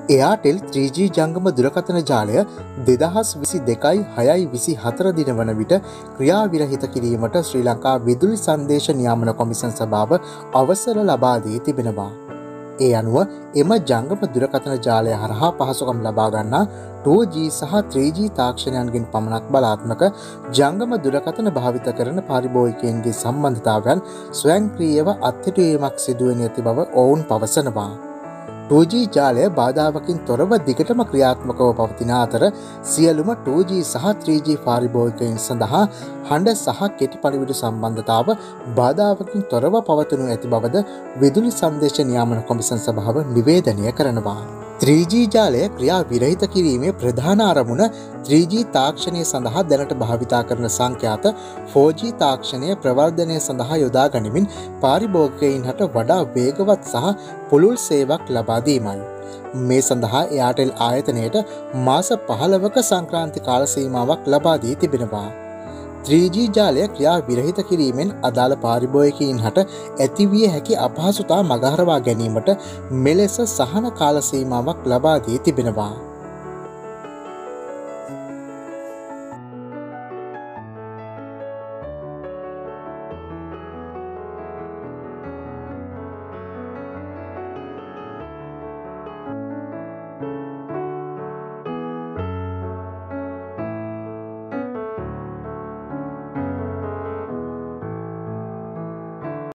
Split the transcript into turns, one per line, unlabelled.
Airtel 3G ජංගම දුරකථන ජාලය 2022/6/24 දින වන විට ක්‍රියාවිරහිත කිරීමට ශ්‍රී ලංකා විදුලි සංදේශ නියාමන කොමිසම් සභාව අවසර ලබා දී තිබෙනවා. ඒ අනුව එම ජංගම දුරකථන ජාලය හරහා පහසුකම් ලබා ගන්නා 2G සහ 3G තාක්ෂණයන්ගෙන් පමණක් බලාත්මක ජංගම දුරකථන භාවිත කරන පාරිභෝගිකයන්ගේ සම්බන්ධතාවයන් ස්වයංක්‍රීයව අත්හිටුවීමක් සිදුවන ඇති බව ඔවුන් පවසනවා. 2G ජාලය බාධාවකින් තොරව දිගටම ක්‍රියාත්මකව පවතින අතර සියලුම 2G සහ 3G පාරිභෝගිකයන් සඳහා හඬ සහ කෙටි පණිවිඩ සම්බන්ධතාව බාධාවකින් තොරව පවතිනු ඇති බවද විදුලි සංදේශ නියාමන කොමිසම් සභාව නිවේදනය කරනවා. 3G ජාලය ක්‍රියා විරහිත කිරීමේ ප්‍රධාන අරමුණ 3G තාක්ෂණය සඳහා දැනට භාවිතා කරන සංඛ්‍යාත 4G තාක්ෂණය ප්‍රවර්ධනය සඳහා යොදා ගනිමින් පාරිභෝගිකයින් හට වඩා වේගවත් සහ පුළුල් සේවක් ලබා දීමයි. මේ සඳහා එයාටෙල් ආයතනයට මාස 15ක සංක්‍රාන්ති කාල සීමාවක් ලබා දී තිබෙනවා. 3G ජාලය ක්‍රියා විරහිත කිරීමෙන් අදාළ පාරිභෝගිකයින් හට ඇතිවිය හැකි අපහසුතා මගහරවා ගැනීමට මෙලෙස සහන කාල සීමාවක් ලබා දී තිබෙනවා.